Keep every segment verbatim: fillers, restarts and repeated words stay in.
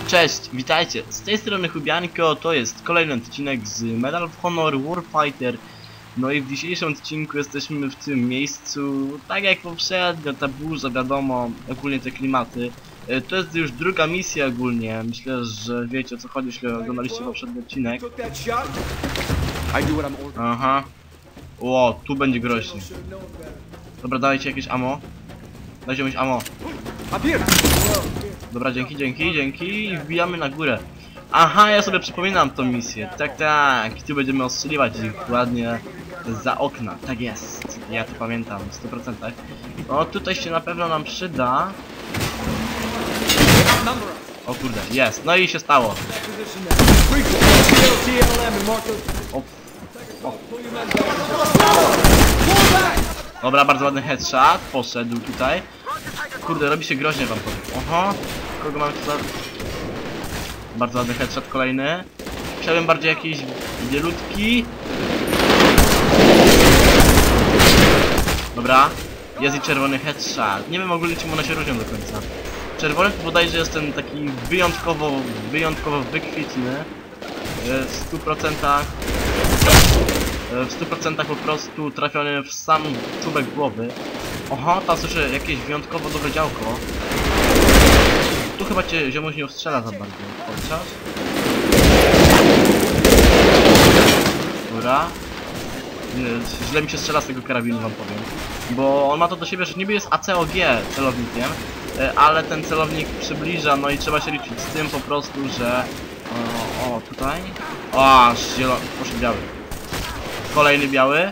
Cześć, witajcie, z tej strony Hubianko, to jest kolejny odcinek z Medal of Honor Warfighter. No i w dzisiejszym odcinku jesteśmy w tym miejscu, tak jak poprzednio, ta burza, wiadomo, ogólnie te klimaty. To jest już druga misja ogólnie, myślę, że wiecie o co chodzi, jeśli oglądaliście poprzedni odcinek. Aha. O, tu będzie groźnie. Dobra, dajcie jakieś ammo. Dajcie jakieś ammo. Dobra, dzięki, dzięki, dzięki i wbijamy na górę. Aha, ja sobie przypominam tą misję. Tak, tak, tu będziemy ostrzeliwać ich ładnie za okna. Tak jest, ja to pamiętam w stu procentach. O, tutaj się na pewno nam przyda. O kurde, jest, no i się stało. O, o. Dobra, bardzo ładny headshot, poszedł tutaj. Kurde, robi się groźnie wam powiem. Oho, kogo mamy tutaj? Bardzo ładny headshot kolejny. Chciałbym bardziej jakiś bielutki. Dobra, jest i czerwony headshot. Nie wiem ogólnie czym one się różnią do końca. Czerwony to bodajże jest ten taki wyjątkowo, wyjątkowo wykwitny. W stu procentach w stu procentach po prostu trafiony w sam czubek głowy. Oho, tam słyszę jakieś wyjątkowo dobre działko. Tu chyba cię ziomuś nie ostrzela za bardzo. Chociaż? Dobra. Źle mi się strzela z tego karabinu, wam powiem. Bo on ma to do siebie, że niby jest A C O G celownikiem, ale ten celownik przybliża, no i trzeba się liczyć z tym po prostu, że... O, o tutaj... O, aż zielony, poszedł biały. Kolejny biały.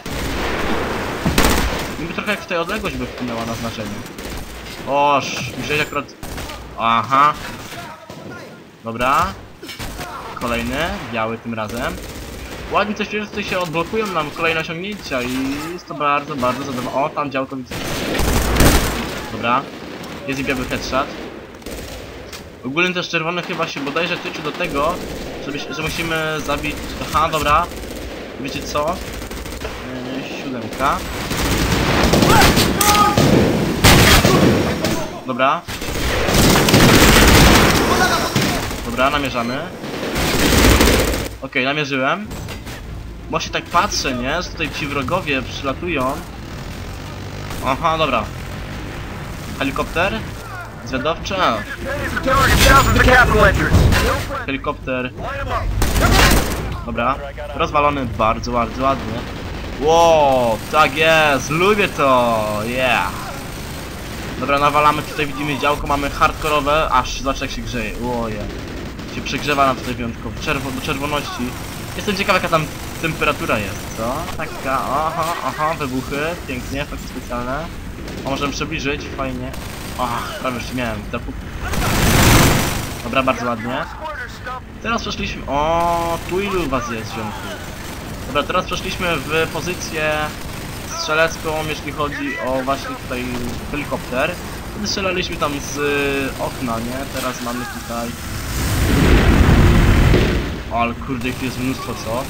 Niby trochę jak tutaj odległość by wpłynęła na znaczenie. Oż, myślałeś akurat... Aha. Dobra. Kolejny, biały tym razem. Ładnie coś czuję, że tutaj się odblokują nam kolejne osiągnięcia i jest to bardzo, bardzo zadowolone. O, tam działko widzę. Dobra. Jest i biały headshot. Ogólnie też czerwony chyba się bodajże tyczy do tego, że, że musimy zabić... Aha, dobra. Wiecie co? Yy, siódemka. Dobra. Dobra, namierzamy. Okej, okay, namierzyłem. Właśnie tak patrzę, nie? Że tutaj ci wrogowie przylatują. Aha, dobra. Helikopter? Zwiadowczy? Helikopter. Dobra. Rozwalony bardzo, bardzo ładnie. Wow, tak jest, lubię to, yeah. Dobra, nawalamy, tutaj widzimy działko, mamy hardkorowe, aż zobacz jak się grzeje, oje. Się przegrzewa nam tutaj wyjątkowo, Czerwo, do czerwoności. Jestem ciekaw jaka tam temperatura jest, co? Taka, aha, aha, wybuchy, pięknie, efekty specjalne. O, możemy przybliżyć, fajnie. Ach, prawie już miałem, dobra, bardzo ładnie. Teraz przeszliśmy, o, tu ilu was jest, ziomku. Dobra, teraz przeszliśmy w pozycję strzelecką, jeśli chodzi o właśnie tutaj helikopter. Wtedy strzelaliśmy tam z okna, nie? Teraz mamy tutaj... O, ale kurde, ich jest mnóstwo, co?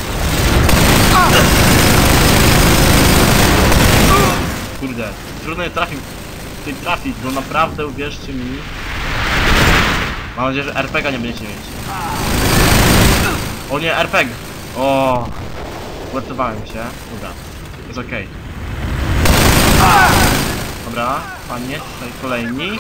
Kurde, trudno je trafić, tutaj trafić, bo naprawdę, uwierzcie mi... Mam nadzieję, że er pe ga nie będziecie mieć. O nie, er pe gie! O, uratowałem się. Dobra, jest okej. Okay. Dobra, fajnie, tutaj kolejni.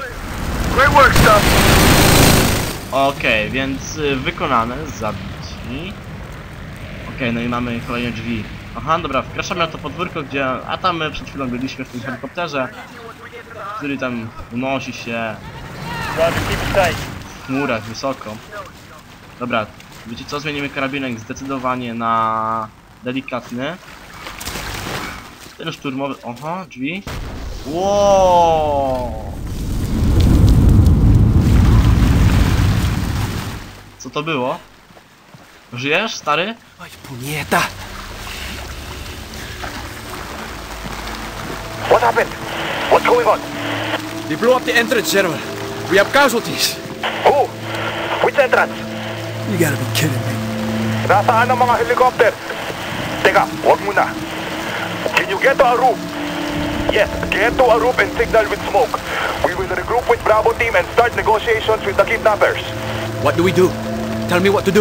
Okej, okay, więc wykonane, zabici. Okej, okay, no i mamy kolejne drzwi. Aha, dobra, wkraczamy na to podwórko, gdzie... A tam my przed chwilą byliśmy w tym helikopterze, który tam unosi się w chmurach wysoko. Dobra, wiecie co? Zmienimy karabinek zdecydowanie na delikatny. Ten szturmowy... Oho, drzwi. Wow! Co to było? Żyjesz, stary? Oj, punieta! What happened? What's going on? They blew up the entrance, General. We have casualties. Who? Which entrance? You gotta be kidding me. Nasaan ang mga helicopter? Teka, wag muna. Can you get to our roof? Yes, get to our roof and signal with smoke. We will regroup with Bravo team and start negotiations with the kidnappers. What do we do? Tell me what to do.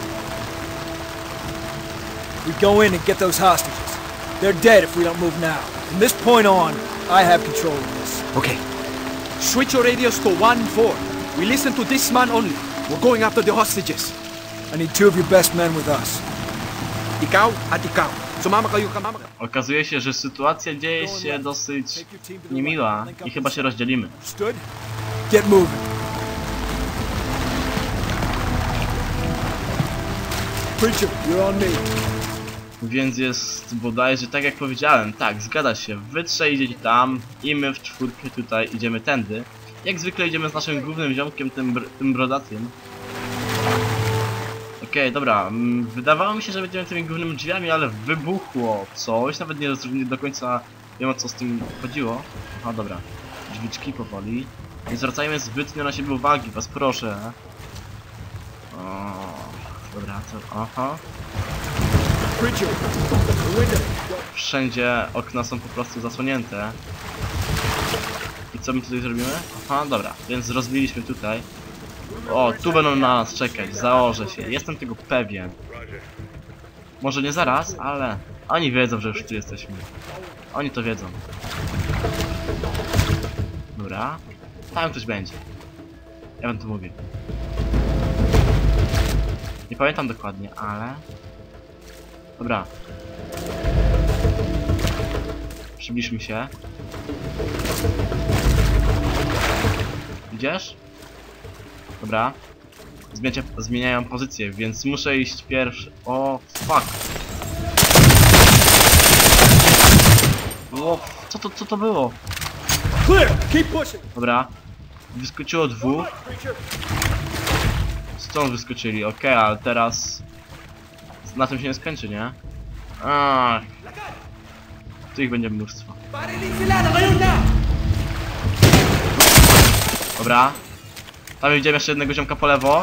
We go in and get those hostages. They're dead if we don't move now. From this point on, I have control of this. Okay. Switch your radios to one four. We listen to this man only. We're going after the hostages. I need two of your best men with us. Ikaw at ikaw. Sumama kayo kamama. Okazuje się, że sytuacja dzieje się dosyć niemiła i chyba się rozdzielimy. Stood? Get moving. Preacher, you're on me. Więc jest bodajże tak jak powiedziałem, tak, zgadza się, wy trzej idziecie tam i my w czwórkę tutaj idziemy tędy. Jak zwykle idziemy z naszym głównym ziomkiem, tym, br tym brodatym. Okej, okay, dobra, mm, wydawało mi się, że będziemy tymi głównymi drzwiami, ale wybuchło coś, nawet nie, nie do końca wiem, o co z tym chodziło. Aha, dobra, drzwiczki powoli. Nie zwracajmy zbytnio na siebie uwagi, was proszę. O, dobra, to, aha. Wszędzie okna są po prostu zasłonięte. I co my tutaj zrobimy? Aha, dobra, więc rozbiliśmy tutaj. O, tu będą na nas czekać, założę się, jestem tego pewien. Może nie zaraz, ale oni wiedzą, że już tu jesteśmy. Oni to wiedzą. Dobra, tam ktoś będzie. Ja wam to mówię. Nie pamiętam dokładnie, ale... Dobra. Przybliżmy się. Idziesz? Dobra. Zmienia, zmieniają pozycję, więc muszę iść pierwszy. O, fuck. O, co to, co to było? Dobra. Wyskoczyło dwóch. Stąd wyskoczyli, okej, okay, ale teraz... Na tym się nie skończy, nie? Ach. Tu ich będzie mnóstwo. Dobra. Tam idziemy jeszcze jednego ziomka po lewo.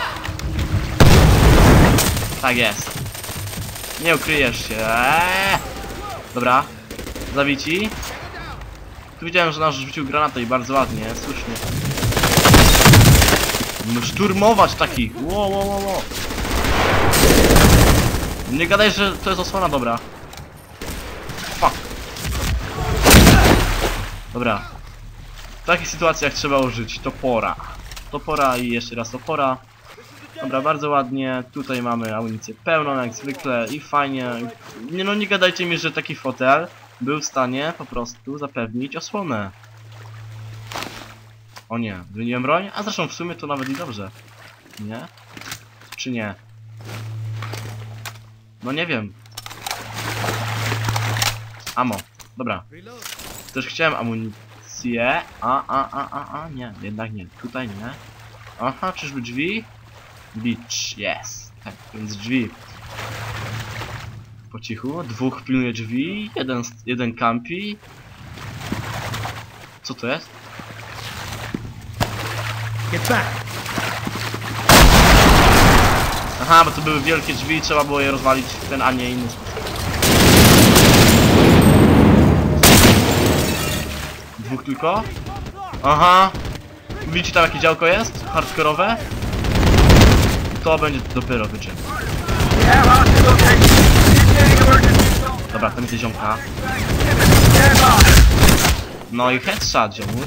Tak jest. Nie ukryjesz się. Eee. Dobra. Zabici. Tu widziałem, że nasz rzucił granatę i bardzo ładnie, słusznie. Musimy szturmować takich. Wow, wow, wow, wow. Nie gadaj, że to jest osłona, dobra. Fuck. Dobra. W takich sytuacjach trzeba użyć topora. Topora i jeszcze raz topora. Dobra, bardzo ładnie. Tutaj mamy amunicję pełną, jak zwykle i fajnie. Nie no, nie gadajcie mi, że taki fotel był w stanie po prostu zapewnić osłonę. O nie, wymieniłem broń? A zresztą w sumie to nawet i dobrze. Nie? Czy nie? No nie wiem. Amo. Dobra. Też chciałem amunicję. A, a, a, a, a, nie. Jednak nie. Tutaj nie. Aha, czyżby drzwi? Beach, yes. Tak, więc drzwi. Po cichu. Dwóch pilnuje drzwi. Jeden, jeden kampi. Co to jest? Get back. Aha, bo to były wielkie drzwi i trzeba było je rozwalić w ten, a nie inny sposób. Dwóch tylko? Aha. Widzicie tam jakie działko jest? Hardkorowe? To będzie dopiero wyczyn. Dobra, tam jest ziomka. No i headshot, ziomuś.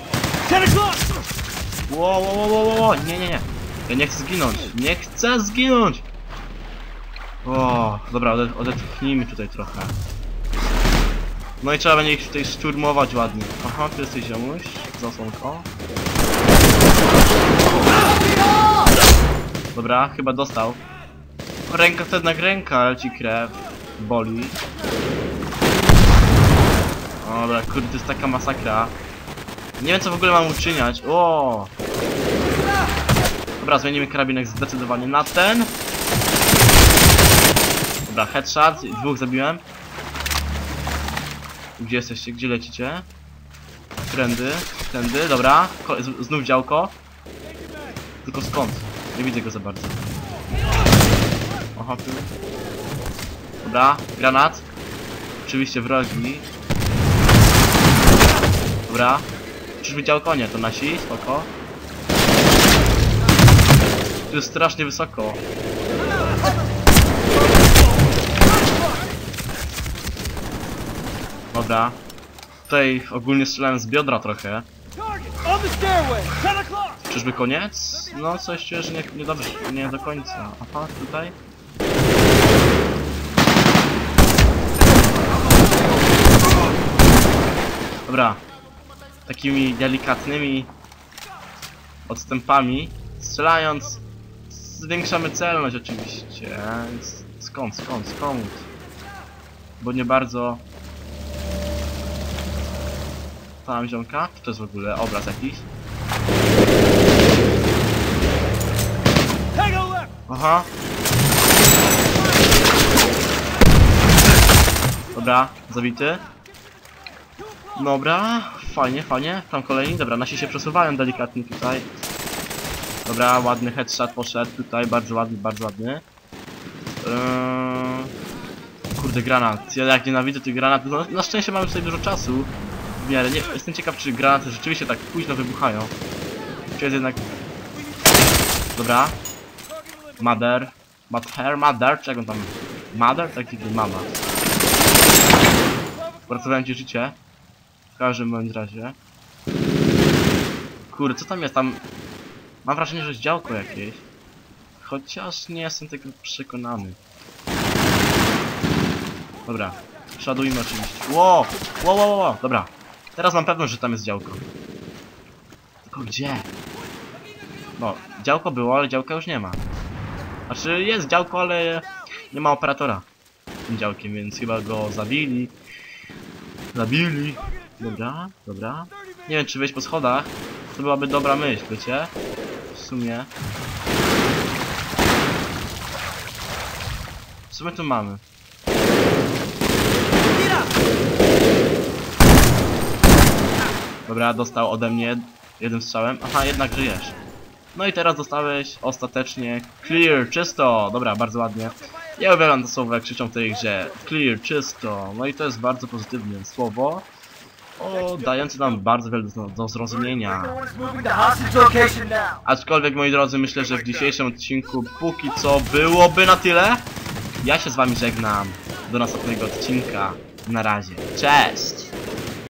Wow, wow, wow, wow, wow, nie, nie, nie. Ja nie chcę zginąć, nie chcę zginąć! O, dobra, ode odetchnijmy tutaj trochę. No i trzeba będzie ich tutaj szturmować ładnie. Aha, tu jesteś ziomuś, z osłonką. Dobra, chyba dostał. Ręka to jednak ręka, leci krew. Boli. O, dobra, kurde, to jest taka masakra. Nie wiem co w ogóle mam uczyniać. O! Dobra, zmienimy karabinek zdecydowanie na ten. Dobra, headshot. Dwóch zabiłem. Gdzie jesteście? Gdzie lecicie? Trendy, tędy, dobra. Ko znów działko. Tylko skąd? Nie widzę go za bardzo. Oho, tu. Dobra, granat. Oczywiście wrogi. Dobra. Czyżby działko? Nie, to nasi, spoko. Tu jest strasznie wysoko. Dobra. Tutaj ogólnie strzelałem z biodra trochę. Czyżby koniec? No coś czuję, że nie, nie dobrze, nie do końca. Aha, tutaj. Dobra. Takimi delikatnymi odstępami strzelając zwiększamy celność oczywiście. Skąd, skąd, skąd? Bo nie bardzo... Tam ziomka? Czy to jest w ogóle obraz jakiś? Aha. Dobra, zabity. Dobra, fajnie, fajnie. Tam kolejni, dobra, nasi się przesuwają delikatnie tutaj. Dobra, ładny headshot poszedł tutaj, bardzo ładny, bardzo ładny. Eee... Kurde, granat. Ja jak nienawidzę tych granatów, no, na szczęście mamy tutaj dużo czasu. W miarę, nie, jestem ciekaw, czy granaty rzeczywiście tak późno wybuchają. Czy jest jednak... Dobra. Mother. Mother, mother, czy jak on tam... Mother? Tak jak mama. Uratowałem ci życie. W każdym bądź razie. Kurde, co tam jest? Tam... Mam wrażenie, że jest działko jakieś. Chociaż nie jestem tego przekonany. Dobra. Szadujmy oczywiście. Ło! Ło, ło, ło! Dobra. Teraz mam pewność, że tam jest działko. Tylko gdzie? No, działko było, ale działka już nie ma. Znaczy jest działko, ale nie ma operatora tym działkiem, więc chyba go zabili. Zabili. Dobra, dobra. Nie wiem, czy wejść po schodach. To byłaby dobra myśl, wiecie? W sumie. Co my tu mamy? Dobra, dostał ode mnie jednym strzałem. Aha, jednak żyjesz. No i teraz dostałeś ostatecznie clear, czysto. Dobra, bardzo ładnie. Ja uwielbiam to słowo, jak krzyczą w tej grze. Clear, czysto. No i to jest bardzo pozytywne słowo. O, dające nam bardzo wiele do, do zrozumienia. Aczkolwiek, moi drodzy, myślę, że w dzisiejszym odcinku póki co byłoby na tyle. Ja się z wami żegnam. Do następnego odcinka. Na razie. Cześć!